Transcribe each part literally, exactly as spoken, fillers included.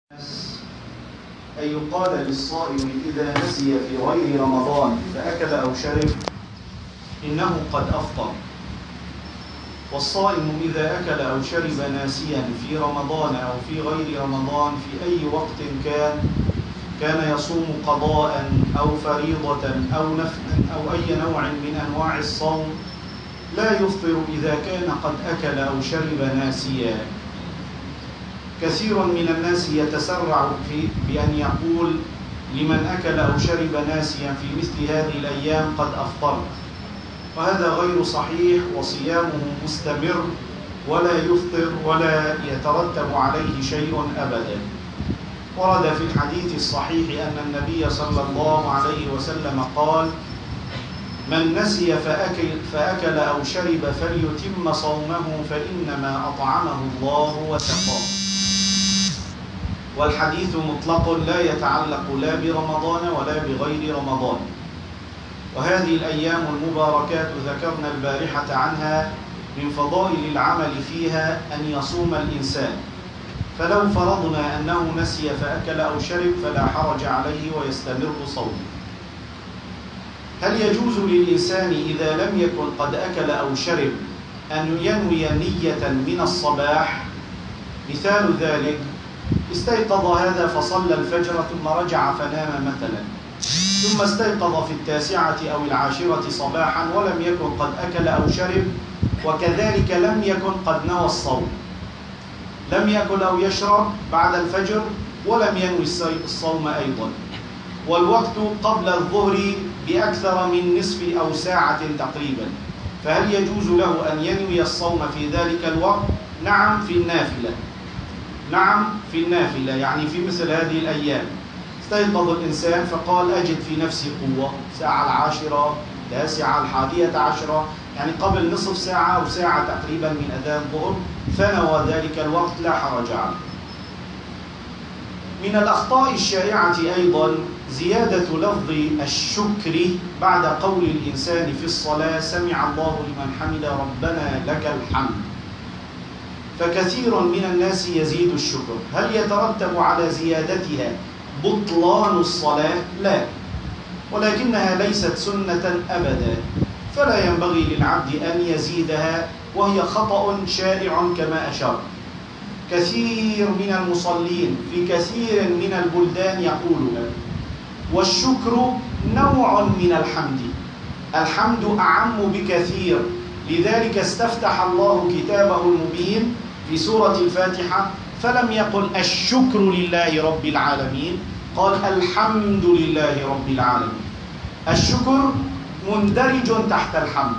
أن يقال للصائم إذا نسي في غير رمضان فأكل أو شرب إنه قد أفطر، والصائم إذا أكل أو شرب ناسيا في رمضان أو في غير رمضان في أي وقت كان كان يصوم قضاء أو فريضة أو نفلا أو أي نوع من أنواع الصوم لا يفطر إذا كان قد أكل أو شرب ناسيا. كثير من الناس يتسرع في بأن يقول لمن أكل أو شرب ناسيا في مثل هذه الأيام قد أفطر، وهذا غير صحيح، وصيامه مستمر ولا يفطر ولا يترتب عليه شيء أبدا. ورد في الحديث الصحيح أن النبي صلى الله عليه وسلم قال: من نسي فأكل, فأكل أو شرب فليتم صومه فإنما أطعمه الله وسقاه. والحديث مطلق لا يتعلق لا برمضان ولا بغير رمضان. وهذه الأيام المباركات ذكرنا البارحة عنها من فضائل العمل فيها أن يصوم الإنسان، فلو فرضنا أنه نسي فأكل أو شرب فلا حرج عليه ويستمر صومه. هل يجوز للإنسان إذا لم يكن قد أكل أو شرب أن ينوي نية من الصباح؟ مثال ذلك: استيقظ هذا فصلى الفجر ثم رجع فنام مثلا، ثم استيقظ في التاسعة أو العاشرة صباحا ولم يكن قد أكل أو شرب، وكذلك لم يكن قد نوى الصوم، لم يأكل أو يشرب بعد الفجر ولم ينوي الصوم أيضا، والوقت قبل الظهر بأكثر من نصف أو ساعة تقريبا، فهل يجوز له أن ينوي الصوم في ذلك الوقت؟ نعم، في النافلة. نعم في النافلة، يعني في مثل هذه الأيام استيقظ الإنسان فقال: أجد في نفسي قوة، ساعة العاشرة، تاسعة، الحادية عشرة، يعني قبل نصف ساعة أو ساعة تقريبا من أذان الظهر، فنوى ذلك الوقت، لا حرج عليه. من الأخطاء الشائعة أيضا زيادة لفظ الشكر بعد قول الإنسان في الصلاة: سمع الله لمن حمد ربنا لك الحمد. فكثير من الناس يزيد الشكر، هل يترتب على زيادتها بطلان الصلاة؟ لا، ولكنها ليست سنة أبدا، فلا ينبغي للعبد أن يزيدها، وهي خطأ شائع كما أشار. كثير من المصلين في كثير من البلدان يقولون: والشكر نوع من الحمد، الحمد أعم بكثير، لذلك استفتح الله كتابه المبين في سورة الفاتحة فلم يقل الشكر لله رب العالمين، قال الحمد لله رب العالمين. الشكر مندرج تحت الحمد،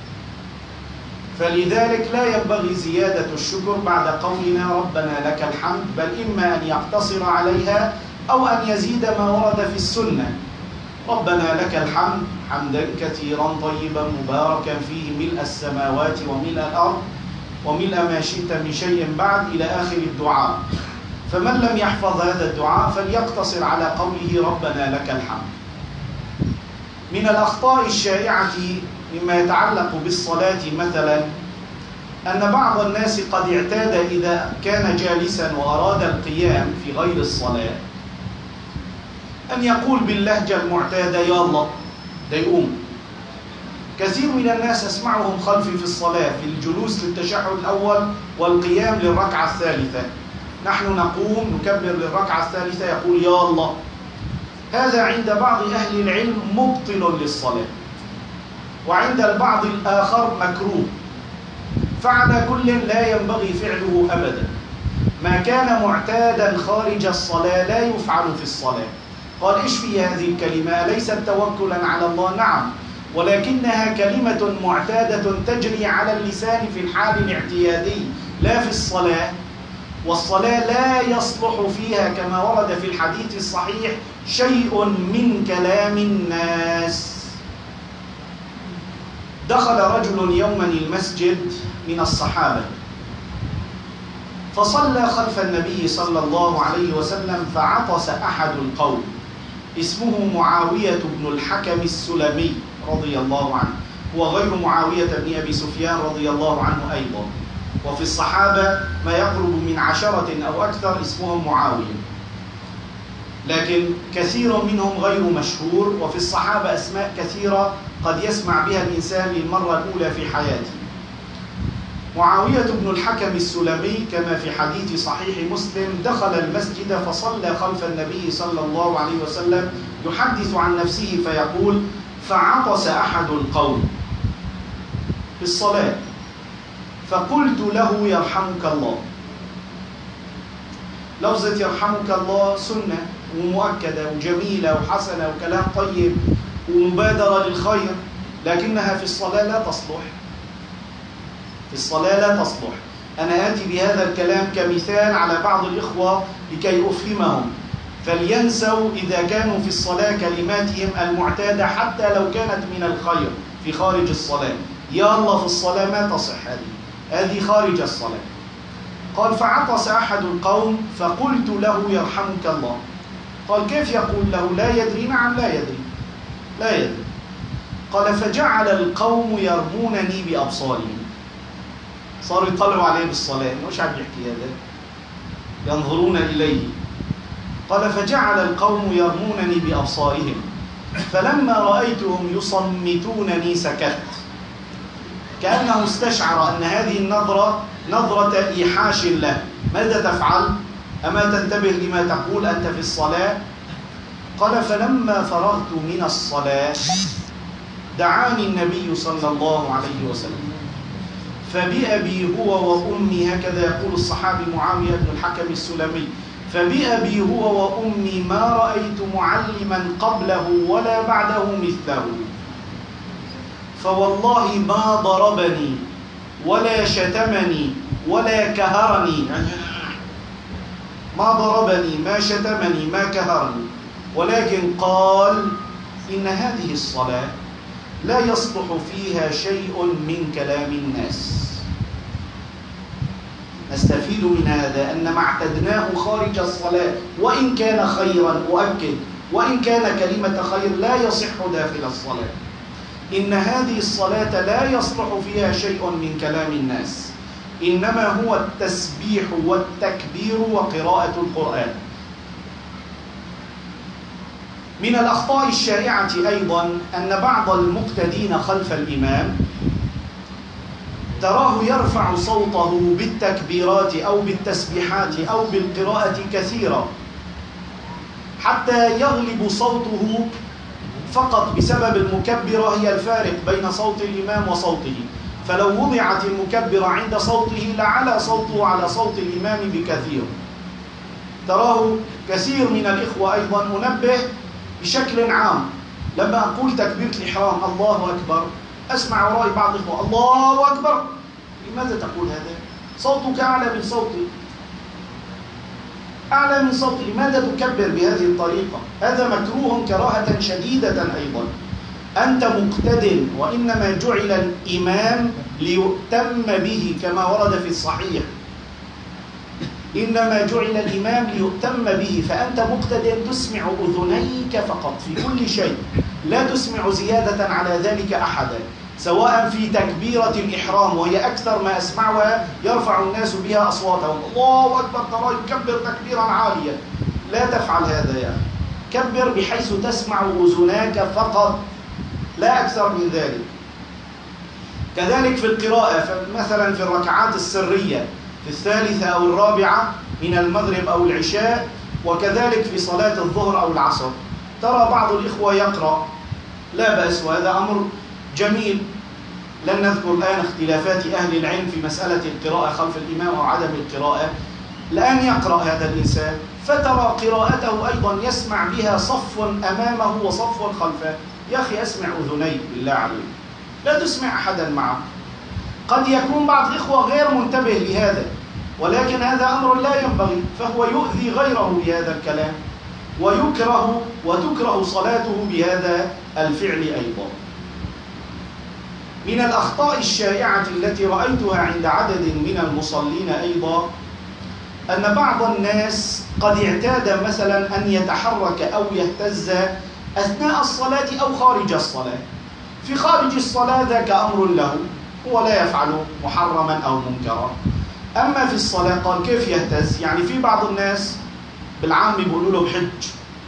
فلذلك لا ينبغي زيادة الشكر بعد قولنا ربنا لك الحمد، بل إما أن يقتصر عليها أو أن يزيد ما ورد في السنة: ربنا لك الحمد حمدا كثيرا طيبا مباركا فيه ملء السماوات وملء الأرض وملء ما شئت من شيء بعد إلى آخر الدعاء. فمن لم يحفظ هذا الدعاء فليقتصر على قوله ربنا لك الحمد. من الأخطاء الشائعة مما يتعلق بالصلاة مثلا أن بعض الناس قد اعتاد إذا كان جالسا وأراد القيام في غير الصلاة أن يقول باللهجة المعتادة: يا الله، ليقوم. كثير من الناس أسمعهم خلفي في الصلاة في الجلوس للتشهد الأول والقيام للركعة الثالثة، نحن نقوم نكبر للركعة الثالثة يقول يا الله. هذا عند بعض أهل العلم مبطل للصلاة، وعند البعض الآخر مكروه، فعلى كل لا ينبغي فعله أبدا. ما كان معتادا خارج الصلاة لا يفعل في الصلاة. قال: إيش في هذه الكلمة؟ ليست توكلا على الله؟ نعم، ولكنها كلمة معتادة تجري على اللسان في الحال الاعتيادي لا في الصلاة، والصلاة لا يصلح فيها كما ورد في الحديث الصحيح شيء من كلام الناس. دخل رجل يوما المسجد من الصحابة فصلى خلف النبي صلى الله عليه وسلم، فعطس أحد القوم اسمه معاوية بن الحكم السلمي رضي الله عنه، هو غير معاوية بن أبي سفيان رضي الله عنه أيضا، وفي الصحابة ما يقرب من عشرة أو أكثر اسمهم معاوية. لكن كثير منهم غير مشهور، وفي الصحابة أسماء كثيرة قد يسمع بها الإنسان للمرة الأولى في حياته. معاوية بن الحكم السلمي كما في حديث صحيح مسلم دخل المسجد فصلى خلف النبي صلى الله عليه وسلم يحدث عن نفسه فيقول: فعطس أحد القوم في الصلاة فقلت له: يرحمك الله. لفظة يرحمك الله سنة ومؤكدة وجميلة وحسنة وكلام طيب ومبادرة للخير، لكنها في الصلاة لا تصلح. في الصلاة لا تصلح. أنا آتي بهذا الكلام كمثال على بعض الإخوة لكي أفهمهم، فلينسوا إذا كانوا في الصلاة كلماتهم المعتادة حتى لو كانت من الخير في خارج الصلاة. يا الله في الصلاة ما تصح، هذه هذه خارج الصلاة. قال: فعطس أحد القوم فقلت له: يرحمك الله. قال: كيف يقول له؟ لا يدري. نعم لا يدري، لا يدري. قال: فجعل القوم يرمونني بأبصارهم، صاروا يطلعوا عليه بالصلاة، مش عم يحكي هذا، ينظرون إليه. قال: فجعل القوم يرمونني بأبصارهم فلما رأيتهم يصمتونني سكت، كأنه استشعر أن هذه النظرة نظرة إيحاش له. ماذا تفعل؟ أما تنتبه لما تقول أنت في الصلاة؟ قال: فلما فرغت من الصلاة دعاني النبي صلى الله عليه وسلم فبأبي هو وأمي، هكذا يقول الصحابي معاوية بن الحكم السلمي، فبأبي هو وأمي ما رأيت معلما قبله ولا بعده مثله، فوالله ما ضربني ولا شتمني ولا كهرني، ما ضربني ما شتمني ما كهرني، ولكن قال: إن هذه الصلاة لا يصلح فيها شيء من كلام الناس. نستفيد من هذا أن ما اعتدناه خارج الصلاة وإن كان خيرا، أؤكد، وإن كان كلمة خير لا يصح داخل الصلاة. إن هذه الصلاة لا يصلح فيها شيء من كلام الناس، إنما هو التسبيح والتكبير وقراءة القرآن. من الأخطاء الشائعة أيضا أن بعض المقتدين خلف الإمام تراه يرفع صوته بالتكبيرات أو بالتسبيحات أو بالقراءة كثيرا حتى يغلب صوته فقط بسبب المكبرة هي الفارق بين صوت الإمام وصوته، فلو وضعت المكبرة عند صوته لعلى صوته على صوت الإمام بكثير. تراه كثير من الإخوة أيضا، أنبه بشكل عام لما أقول تكبيرة الإحرام الله أكبر أسمع وراء بعض الإخوة الله أكبر. لماذا تقول هذا؟ صوتك أعلى من صوتي، أعلى من صوتي، لماذا تكبر بهذه الطريقة؟ هذا مكروه كراهة شديدة أيضا. أنت مقتد، وإنما جعل الإمام ليؤتم به كما ورد في الصحيح، إنما جعل الإمام ليؤتم به، فأنت مقتد تسمع أذنيك فقط في كل شيء، لا تسمع زيادة على ذلك أحدا، سواء في تكبيرة الإحرام وهي أكثر ما أسمعها يرفع الناس بها أصواتهم الله أكبر، ترى يكبر تكبيرا عاليا. لا تفعل هذا يا أخي، كبر بحيث تسمع أذناك فقط لا أكثر من ذلك. كذلك في القراءة، مثلا في الركعات السرية في الثالثة أو الرابعة من المغرب أو العشاء، وكذلك في صلاة الظهر أو العصر، ترى بعض الإخوة يقرأ، لا بأس وهذا أمر جميل. لن نذكر الآن اختلافات أهل العلم في مسألة القراءة خلف الإمام أو عدم القراءة. الآن يقرأ هذا الإنسان فترى قراءته أيضا يسمع بها صف أمامه وصف خلفه. يا أخي أسمع أذنيك بالله عليك، لا تسمع أحدا معه. قد يكون بعض الإخوة غير منتبه لهذا، ولكن هذا أمر لا ينبغي، فهو يؤذي غيره بهذا الكلام، ويكره وتكره صلاته بهذا الفعل أيضا. من الأخطاء الشائعة التي رأيتها عند عدد من المصلين أيضا أن بعض الناس قد اعتاد مثلا أن يتحرك أو يهتز أثناء الصلاة أو خارج الصلاة. في خارج الصلاة ذاك أمر له، هو لا يفعل محرما أو منكرا. أما في الصلاة قال كيف يهتز؟ يعني في بعض الناس بالعام بيقولوا له بحج،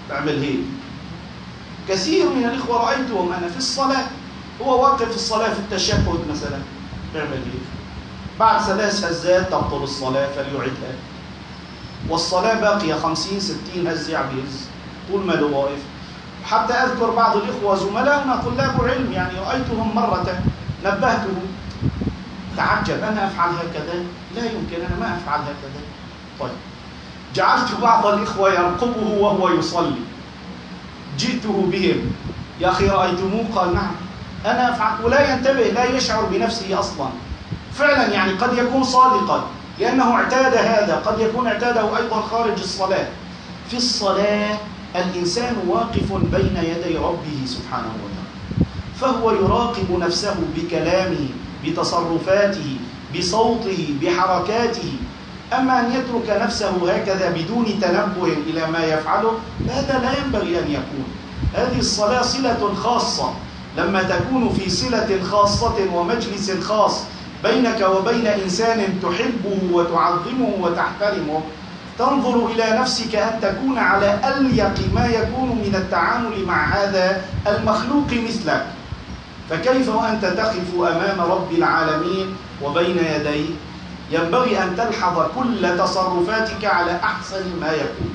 تعمل هيك. كثير من الإخوة رأيتهم أنا في الصلاة، هو واقف في الصلاة في التشهد مثلا بيعمل هيك، بعد ثلاث هزات تبطل الصلاة فليعدها، والصلاة باقية خمسين ستين هزة عم يهز طول ما له واقف. حتى أذكر بعض الإخوة زملاؤنا طلاب علم يعني رأيتهم مرة نبهتهم، تعجب أنا أفعل هكذا؟ لا يمكن، أنا ما أفعل هكذا. طيب جعلت بعض الإخوة يرقبه وهو يصلي، جئته بهم، يا أخي رأيتموه؟ قال نعم أنا أفعل، ولا ينتبه، لا يشعر بنفسه أصلا. فعلا يعني قد يكون صادقا لأنه اعتاد هذا، قد يكون اعتاده أيضا خارج الصلاة. في الصلاة الإنسان واقف بين يدي ربه سبحانه وتعالى، فهو يراقب نفسه بكلامه، بتصرفاته، بصوته، بحركاته. أما أن يترك نفسه هكذا بدون تنبه إلى ما يفعله، هذا لا ينبغي أن يكون. هذه الصلاة صلة خاصة، لما تكون في صلة خاصة ومجلس خاص بينك وبين إنسان تحبه وتعظمه وتحترمه، تنظر إلى نفسك أن تكون على أليق ما يكون من التعامل مع هذا المخلوق مثلك. فكيف وأنت تقف أمام رب العالمين وبين يديه؟ ينبغي أن تلحظ كل تصرفاتك على أحسن ما يكون.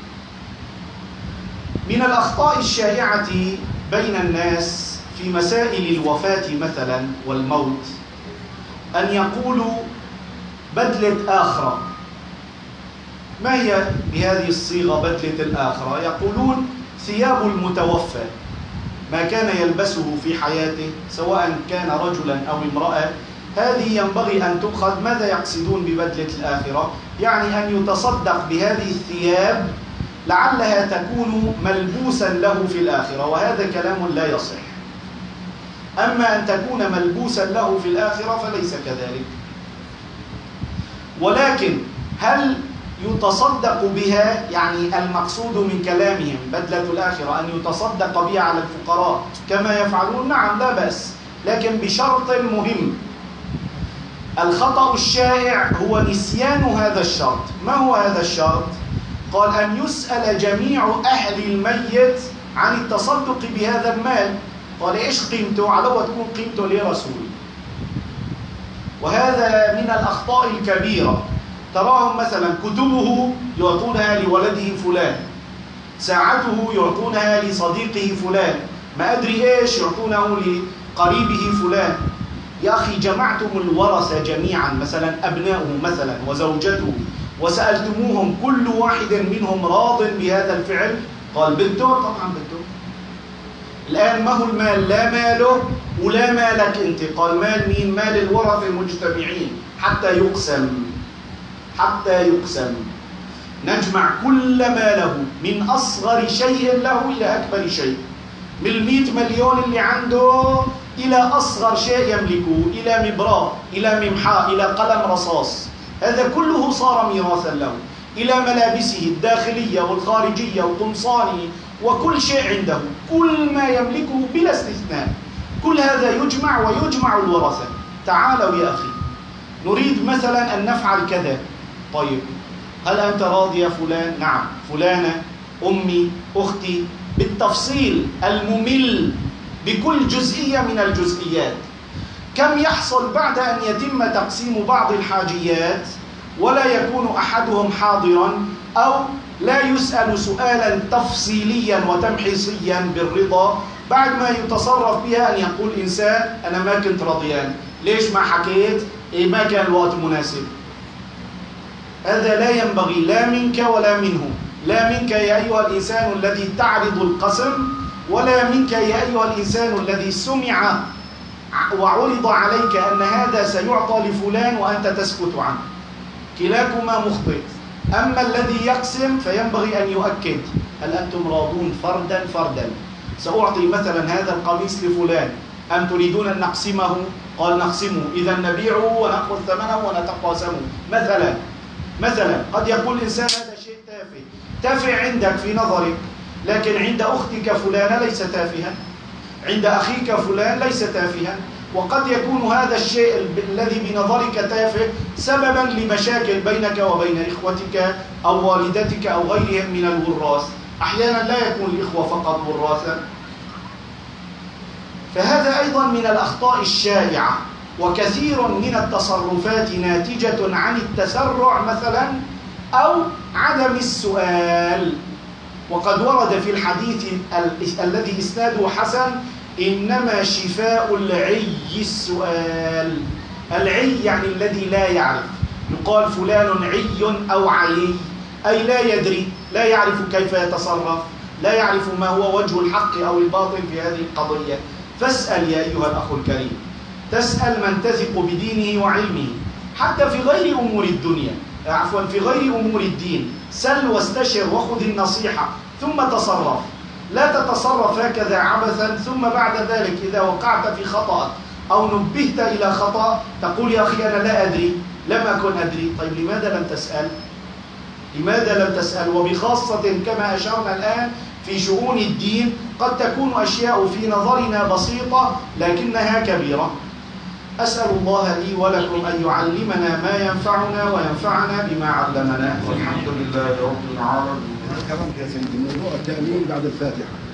من الأخطاء الشائعة بين الناس في مسائل الوفاة مثلا والموت أن يقولوا بدلة آخرة. ما هي بهذه الصيغة بدلة الآخرة؟ يقولون ثياب المتوفى، ما كان يلبسه في حياته سواء كان رجلا أو امرأة، هذه ينبغي أن تؤخذ. ماذا يقصدون ببدلة الآخرة؟ يعني أن يتصدق بهذه الثياب لعلها تكون ملبوسا له في الآخرة، وهذا كلام لا يصح. أما أن تكون ملبوسا له في الآخرة فليس كذلك. ولكن هل يتصدق بها؟ يعني المقصود من كلامهم بدلة الآخرة أن يتصدق بها على الفقراء كما يفعلون؟ نعم لا بأس، لكن بشرط مهم. الخطأ الشائع هو نسيان هذا الشرط. ما هو هذا الشرط؟ قال أن يسأل جميع أهل الميت عن التصدق بهذا المال. قال إيش قيمته؟ على وتكون قيمته لرسول. وهذا من الأخطاء الكبيرة. تراهم مثلا كتبه يعطونها لولده فلان، ساعته يعطونها لصديقه فلان، ما أدري إيش يعطونه لقريبه فلان. يا أخي جمعتم الورثة جميعا، مثلا أبناؤه مثلا وزوجته، وسألتموهم كل واحد منهم راض بهذا الفعل؟ قال بده، طبعا بده. الآن ما هو المال؟ لا ماله ولا مالك أنت. قال مال مين؟ مال الورثة المجتمعين حتى يقسم، حتى يقسم. نجمع كل ما له من أصغر شيء له إلى أكبر شيء، من المئة مليون اللي عنده إلى أصغر شيء يملكه، إلى مبراء، إلى ممحاء، إلى قلم رصاص، هذا كله صار ميراثا له، إلى ملابسه الداخلية والخارجية وقمصانه وكل شيء عنده، كل ما يملكه بلا استثناء، كل هذا يجمع ويجمع الورثة. تعالوا يا أخي نريد مثلا أن نفعل كذا. طيب هل أنت راضي يا فلان؟ نعم. فلانة، أمي، أختي، بالتفصيل الممل بكل جزئية من الجزئيات. كم يحصل بعد أن يتم تقسيم بعض الحاجيات ولا يكون أحدهم حاضرا، أو لا يسأل سؤالا تفصيليا وتمحيصيا بالرضا، بعد ما يتصرف بها أن يقول إنسان أنا ما كنت رضيان، ليش ما حكيت؟ إيه ما كان الوقت مناسب. هذا لا ينبغي لا منك ولا منه، لا منك يا أيها الإنسان الذي تعرض القسم، ولا منك يا أيها الإنسان الذي سمع وعرض عليك أن هذا سيعطى لفلان وأنت تسكت عنه. كلاكما مخطئ. أما الذي يقسم فينبغي أن يؤكد هل أنتم راضون فردا فردا؟ سأعطي مثلا هذا القميص لفلان، أم تريدون أن نقسمه؟ قال نقسمه، إذا نبيعه ونأخذ ثمنه ونتقاسمه مثلا. مثلا قد يقول الإنسان هذا شيء تافه، تافه عندك في نظرك، لكن عند أختك فلانة ليس تافها، عند أخيك فلان ليس تافها. وقد يكون هذا الشيء الذي بنظرك تافه سببا لمشاكل بينك وبين إخوتك أو والدتك أو غيرهم من الوراث. أحيانا لا يكون الإخوة فقط وراثا. فهذا أيضا من الأخطاء الشائعة. وكثير من التصرفات ناتجة عن التسرع مثلا أو عدم السؤال. وقد ورد في الحديث ال الذي إسناده حسن: إنما شفاء العي السؤال. العي يعني الذي لا يعرف. يقال فلان عي أو عيي، أي لا يدري، لا يعرف كيف يتصرف، لا يعرف ما هو وجه الحق أو الباطل في هذه القضية. فاسأل يا أيها الأخ الكريم، تسأل من تثق بدينه وعلمه، حتى في غير أمور الدنيا، عفوا في غير أمور الدين. سل واستشر وخذ النصيحة ثم تصرف. لا تتصرف هكذا عبثا ثم بعد ذلك إذا وقعت في خطأ أو نبهت إلى خطأ تقول يا أخي أنا لا أدري، لم أكن أدري. طيب لماذا لم تسأل؟ لماذا لم تسأل؟ وبخاصة كما أشرنا الآن في شؤون الدين قد تكون أشياء في نظرنا بسيطة لكنها كبيرة. أسأل الله لي ولكم أن يعلمنا ما ينفعنا وينفعنا بما علمنا، والحمد لله رب العالمين. كلامك يا سيدي، موضوع التأمين بعد الفاتحة.